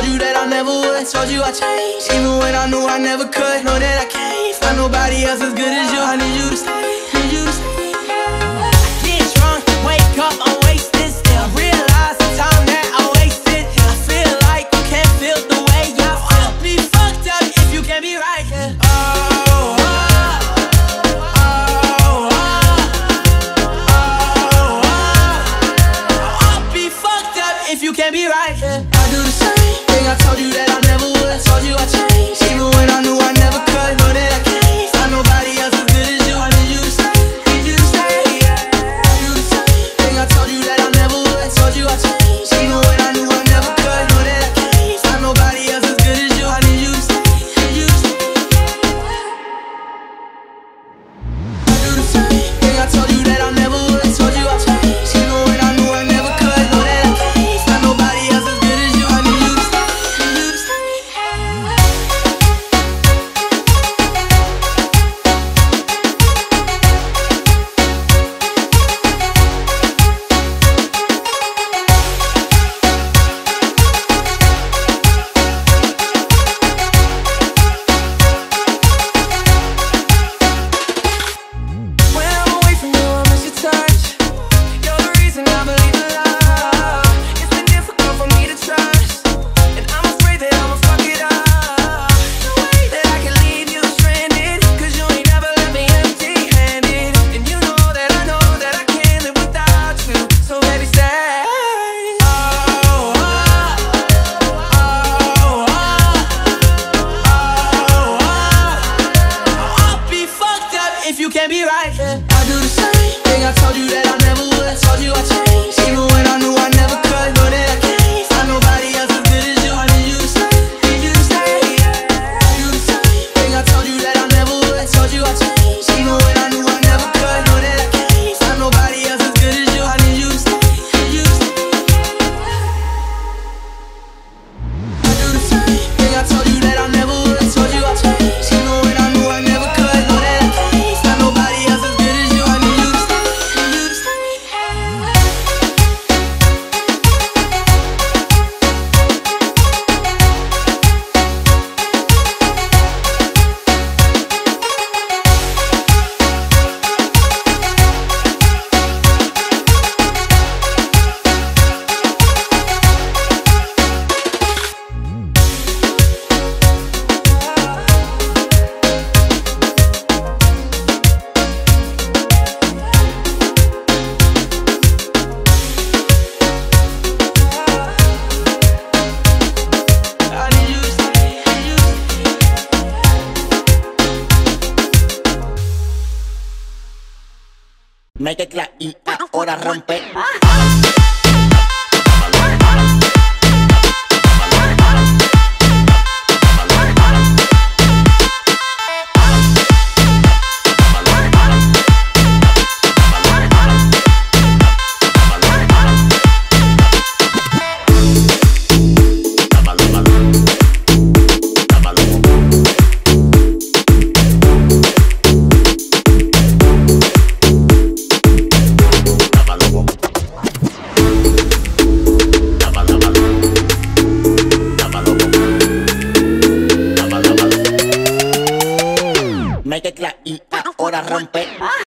told you that I never would. Told you I changed, even when I knew I never could. Know that I can't find nobody else as good as you. I need you to stay, need you to stay. I get drunk, wake up, I'm wasted still. Realize the time that I wasted. I feel like you can't feel the way I feel. I'll be fucked up if you can't be right. If you can't be right, I do the same thing. I told you that I never would. Told you I changed, even when I knew I never could. Know that I can't find nobody else as good as you. I need you to stay, need you to stay. I do the same thing. I told you that I never would. Told you I changed, even when I knew I never could. Know that I can't find nobody else as good as you. I need you to stay, need you to stay. I do the same thing. I told you that I never would. Told you I changed, even when I knew I never could. Know that I can't. If you can't be right, I do the same thing. I told you that I never would. Told you I changed, even when I knew I never could. Know that I can't find nobody else as good as you. I need you to stay, need you to stay. I do the same thing. I told you that I never would. Told you I changed, even when I knew I never could. Know that I can't find nobody else as good as you. I need you to stay, need you to stay. I do the same thing. I told you that I never would. Told you I changed, even when I knew I never could. Know that I can't. Mete clap y ahora rompe. Mete clap y ahora rompe.